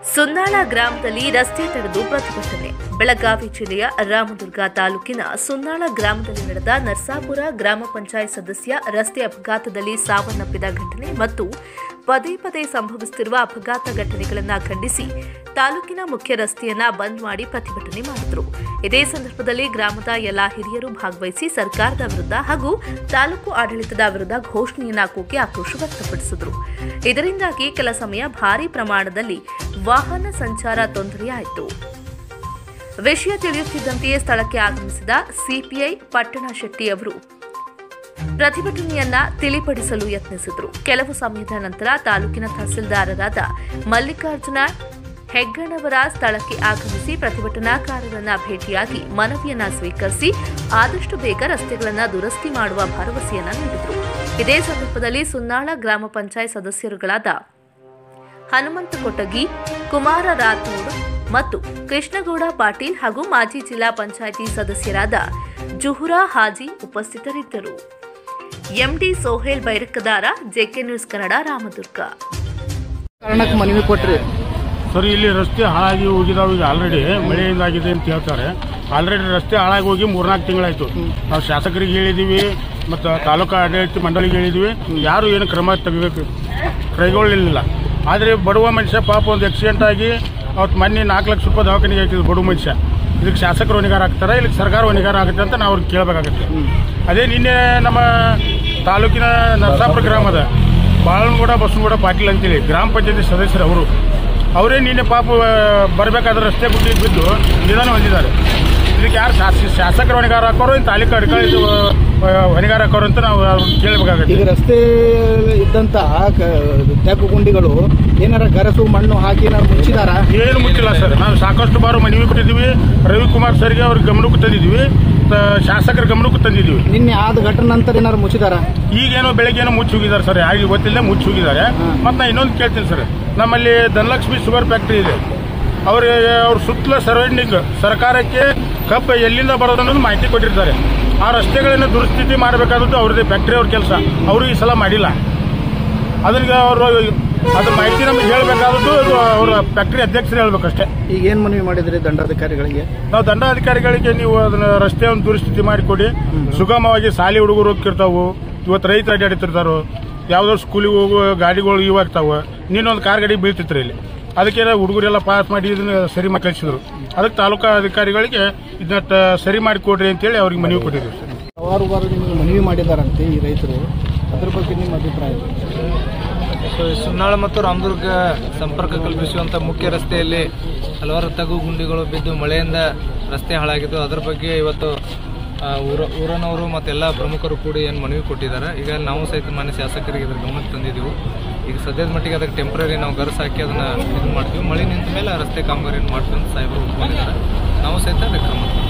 ಸುನ್ನಾಳ ಗ್ರಾಮದಲ್ಲಿ ರಸ್ತೆ ತಡೆದು ಪ್ರತಿಭಟನೆ. ಬೆಳಗಾವಿ ಜಿಲ್ಲೆಯ ರಾಮದುರ್ಗ ತಾಲೂಕಿನ ಸುನ್ನಾಳ ಗ್ರಾಮದಲ್ಲಿ ನಡೆದ ನರಸಾಪುರ ಗ್ರಾಮ ಪಂಚಾಯತ್ ಸದಸ್ಯ ರಸ್ತೆ ಅಪಘಾತದಲ್ಲಿ ಸಾವನ್ನಪ್ಪಿದ ಘಟನೆ ಮತ್ತು ಪದೇ ಪದೇ ಸಂಭವಿಸುತ್ತಿರುವ ಅಪಘಾತ ಘಟನೆಗಳನ್ನು ಖಂಡಿಸಿ ತಾಲೂಕಿನ ಮುಖ್ಯ ರಸ್ತೆಯನ್ನ ಬಂದ್ ಮಾಡಿ ಪ್ರತಿಭಟನೆ ಮಾಡಿದರು. ಇದೇ ಸಂದರ್ಭದಲ್ಲಿ ಗ್ರಾಮದ ಎಲ್ಲಾ ಹಿರಿಯರು ಭಾಗವಹಿಸಿ ಸರ್ಕಾರದ ವಿರುದ್ಧ ಹಾಗೂ ತಾಲೂಕು ಆಡಳಿತದ ವಿರುದ್ಧ ಘೋಷಣೆಯನ್ನ ಕೂಗಿ ಆಕ್ರೋಶ ವ್ಯಕ್ತಪಡಿಸಿದರು. ಇದರಿಂದಾಗಿ ಕೆಲ ಸಮಯ ಭಾರೀ ಪ್ರಮಾಣದಲ್ಲಿ ವಾಹನ ಸಂಚಾರ ತೊಂದರೆಯಾಯಿತು. ವಿಷಯ ತಿಳಿಯುತ್ತಿದ್ದಂತೆಯೇ ಸ್ಥಳಕ್ಕೆ ಆಗಮಿಸಿದ ಸಿಪಿಐ ಪಟ್ಟಣ ಶೆಟ್ಟಿ ಅವರು ಪ್ರತಿಭಟನೆಯನ್ನ ತಿಳಿಪಡಿಸಲು ಯತ್ನಿಸಿದರು. ಕೆಲವು ಸಮಯದ ನಂತರ ತಾಲೂಕಿನ ತಹಸೀಲ್ದಾರರಾದ ಮಲ್ಲಿಕಾರ್ಜುನ ಹೆಗ್ಗಣ್ಣವರ ಸ್ಥಳಕ್ಕೆ ಆಗಮಿಸಿ ಪ್ರತಿಭಟನಾಕಾರರನ್ನ ಭೇಟಿಯಾಗಿ ಮನವಿಯನ್ನ ಸ್ವೀಕರಿಸಿ ಆದಷ್ಟು ಬೇಗ ರಸ್ತೆಗಳನ್ನು ದುರಸ್ತಿ ಮಾಡುವ ಭರವಸೆಯನ್ನ ನೀಡಿದರು. ಇದೇ ಸಂದರ್ಭದಲ್ಲಿ ಸುನ್ನಾಳ ಗ್ರಾಮ ಪಂಚಾಯತ್ ಸದಸ್ಯರುಗಳಾದ ಹನುಮಂತ ಕೊಟಗಿ, ಕುಮಾರ ರಾಥೋಡ್ ಮತ್ತು ಕೃಷ್ಣಗೌಡ ಪಾಟೀಲ್ ಹಾಗೂ ಮಾಜಿ ಜಿಲ್ಲಾ ಪಂಚಾಯಿತಿ ಸದಸ್ಯರಾದ ಜುಹುರಾ ಹಾಜಿ ಉಪಸ್ಥಿತರಿದ್ದರು. MD Sohail Bairakadar, JK News Kannada, Ramdurg. ಕಾರಣಕ್ಕೆ ಮನವಿ ಕೊಟ್ರಿ ಸರ್, ಇಲ್ಲಿ ರಸ್ತೆ ಹಾಳಾಗಿ ಹೋಗಿದಾವ. ಈಗ ಆಲ್ರೆಡಿ ಮಳೆಯಿಂದಾಗಿದೆ ಅಂತ ಹೇಳ್ತಾರೆ. ಆಲ್ರೆಡಿ ರಸ್ತೆ ಹಾಳಾಗಿ ಹೋಗಿ 3-4 ತಿಂಗಳಾಯ್ತು. ನಾವು ಶಾಸಕರಿಗೆ ಹೇಳಿದೀವಿ ಮತ್ತು ತಾಲೂಕು ಆಡಳಿತ ಮಂಡಳಿಗೆ ಹೇಳಿದೀವಿ. ಯಾರು ಏನು ಕ್ರಮ ಕೈಗೊಳ್ಳಲಿಲ್ಲ. ಆದರೆ ಬಡವ ಮನುಷ್ಯ ಪಾಪ ಒಂದು ಆಕ್ಸಿಡೆಂಟ್ ಆಗಿ ಅವತ್ತು ಮೊನ್ನೆ 4 ಲಕ್ಷ ರೂಪಾಯಿ ದವಾಖಾನೆಗೆ ಹಾಕಿದ್ರು ಬಡವ ಮನುಷ್ಯ. ಇದಕ್ಕೆ ಶಾಸಕರು ಹೊಣೆಗಾರ ಆಗ್ತಾರೆ, ಇದಕ್ಕೆ ಸರ್ಕಾರ ಹೊಣೆಗಾರ ಆಗುತ್ತೆ ಅಂತ ನಾವು ಅವ್ರಿಗೆ ಕೇಳಬೇಕಾಗುತ್ತೆ. ಅದೇ ನಿನ್ನೆ ನಮ್ಮ ತಾಲೂಕಿನ ನರಸಾಪುರ ಗ್ರಾಮದ ಬಾಳನಗೌಡ ಬಸನಗೌಡ ಪಾಟೀಲ್ ಅಂತೇಳಿ ಗ್ರಾಮ ಪಂಚಾಯತಿ ಸದಸ್ಯರು ಅವರೇ ನಿನ್ನೆ ಪಾಪ ಬರಬೇಕಾದ್ರೆ ರಸ್ತೆ ಗುಡ್ಡಿ ಬಿದ್ದು ನಿಧನ ಹೊಂದಿದ್ದಾರೆ. ಇದಕ್ಕೆ ಯಾರು ಶಾಸಕರು ಹೊಣೆಗಾರ ಹಾಕೋರು, ಇನ್ನು ತಾಲೂಕು ಅಧಿಕಾರಿ ಹೊಣೆಗಾರ ಹಾಕೋರು ಅಂತ ನಾವು ಕೇಳಬೇಕಾಗುತ್ತೆ. ಈಗ ರಸ್ತೆ ಇದ್ದಂತ ತೆಗ್ಗು ಗುಂಡಿಗಳು ಏನಾರ ಗರಸು ಮಣ್ಣು ಹಾಕಿ ಏನಾರು ಮುಚ್ಚಿದಾರ? ಏನು ಮುಚ್ಚಿಲ್ಲ ಸರ್. ನಾವು ಸಾಕಷ್ಟು ಬಾರು ಮನವಿ ಕೊಟ್ಟಿದ್ದೀವಿ. ರವಿಕುಮಾರ್ ಸರ್ಗೆ ಅವ್ರಿಗೆ ಗಮನಕ್ಕೂ ತಂದಿದ್ದೀವಿ, ಶಾಸಕರ ಗಮನಕ್ಕೂ ತಂದಿದ್ದೀವಿ. ನಿನ್ನೆ ಆದ ಘಟನೆ ನಂತರ ಏನಾರು ಮುಚ್ಚಿದಾರ? ಈಗೇನೋ ಬೆಳಗ್ಗೆನೋ ಮುಚ್ಚಿ ಹೋಗಿದ್ದಾರೆ ಸರ್, ಯಾರಿಗೆ ಗೊತ್ತಿಲ್ಲ ಮುಚ್ಚಿ ಹೋಗಿದ್ದಾರೆ. ಮತ್ತು ನಾನು ಇನ್ನೊಂದು ಕೇಳ್ತೀನಿ ಸರ್, ನಮ್ಮಲ್ಲಿ ಧನಲಕ್ಷ್ಮಿ ಶುಗರ್ ಫ್ಯಾಕ್ಟ್ರಿ ಇದೆ. ಅವ್ರ ಸುತ್ತಲ ಸರೌಂಡಿಂಗ್ ಸರ್ಕಾರಕ್ಕೆ ಕಬ್ಬು ಎಲ್ಲಿಂದ ಬರೋದು ಅನ್ನೋದು ಮಾಹಿತಿ ಕೊಟ್ಟಿರ್ತಾರೆ. ಆ ರಸ್ತೆಗಳನ್ನು ದುರಸ್ಥಿತಿ ಮಾಡಬೇಕಾದದ್ದು ಅವ್ರದ್ದೇ ಫ್ಯಾಕ್ಟ್ರಿ ಅವ್ರ ಕೆಲಸ. ಅವರು ಈ ಸಲ ಮಾಡಿಲ್ಲ. ಅದಕ್ಕೆ ಅವರು ಅದ್ರ ಮಾಹಿತಿ ನಮಗೆ ಹೇಳಬೇಕಾದದ್ದು ಅವರ ಫ್ಯಾಕ್ಟ್ರಿ ಅಧ್ಯಕ್ಷರು ಹೇಳ್ಬೇಕಷ್ಟೇ. ಈಗ ಏನು ಮನವಿ ಮಾಡಿದ್ರಿ ದಂಡಾಧಿಕಾರಿಗಳಿಗೆ? ನಾವು ದಂಡಾಧಿಕಾರಿಗಳಿಗೆ ನೀವು ಅದನ್ನ ರಸ್ತೆಯನ್ನು ದುರಸ್ಥಿತಿ ಮಾಡಿಕೊಡಿ. ಸುಗಮವಾಗಿ ಶಾಲೆ ಹುಡುಗರು ಹೋಗ್ತಿರ್ತಾವು. ಇವತ್ತು ರೈತರು ಅಡ್ಡಾಡ್ತಿರ್ತಾರೋ, ಯಾವುದೋ ಸ್ಕೂಲಿಗೆ ಹೋಗುವ ಗಾಡಿಗಳು ಇವಾಗ್ತಾವೆ. ನೀನೊಂದು ಕಾರ್ ಗಾಡಿ ಬೀಳ್ತಿತ್ತು ಇಲ್ಲಿ. ಅದಕ್ಕೆ ಹುಡುಗರೆಲ್ಲ ಪಾಸ್ ಮಾಡಿ ಇದನ್ನ ಸರಿ ಮಾಡಿ ಕಳಿಸಿದ್ರು. ಅದಕ್ಕೆ ತಾಲೂಕಾ ಅಧಿಕಾರಿಗಳಿಗೆ ಇದನ್ನ ಸರಿ ಮಾಡಿಕೊಡ್ರಿ ಅಂತೇಳಿ ಅವ್ರಿಗೆ ಮನವಿ ಕೊಟ್ಟಿದ್ರು ಸರ್. ಹಲವಾರು ನಿಮಗೆ ಮನವಿ ಮಾಡಿದಾರಂತೆ ಈ ರೈತರು, ಅದ್ರ ಬಗ್ಗೆ ನಿಮ್ಮ ಅಭಿಪ್ರಾಯ? ಸುನ್ನಾಳ ಮತ್ತು ರಾಮದುರ್ಗ ಸಂಪರ್ಕ ಕಲ್ಪಿಸುವಂತ ಮುಖ್ಯ ರಸ್ತೆಯಲ್ಲಿ ಹಲವಾರು ತಗ್ಗು ಗುಂಡಿಗಳು ಬಿದ್ದು ಮಳೆಯಿಂದ ರಸ್ತೆ ಹಾಳಾಗಿದ್ದು, ಅದರ ಬಗ್ಗೆ ಇವತ್ತು ಊರನವರು ಮತ್ತೆಲ್ಲ ಪ್ರಮುಖರು ಕೂಡಿ ಏನು ಮನವಿ ಕೊಟ್ಟಿದ್ದಾರೆ. ಈಗ ನಾವು ಸಹಿತ ಮಾನ್ಯ ಶಾಸಕರಿಗೆ ಇದ್ರ ಗಮನಕ್ಕೆ ತಂದಿದ್ದೀವಿ. ಈಗ ಸದ್ಯದ ಮಟ್ಟಿಗೆ ಅದಕ್ಕೆ ಟೆಂಪ್ರರಿ ನಾವು ಗರ್ಸ್ ಹಾಕಿ ಅದನ್ನ ಇದು ಮಾಡ್ತೀವಿ. ಮಳೆ ನಿಂತ ಮೇಲೆ ರಸ್ತೆ ಕಾಮಗಾರಿಯನ್ನು ಮಾಡ್ತೀವಿ ಅಂತ ಸಾಹೇಬರು ಒಪ್ಕೊಂಡಿದ್ದಾರೆ. ನಾವು ಸಹಿತ ಅದಕ್ಕೆ ಕ್ರಮ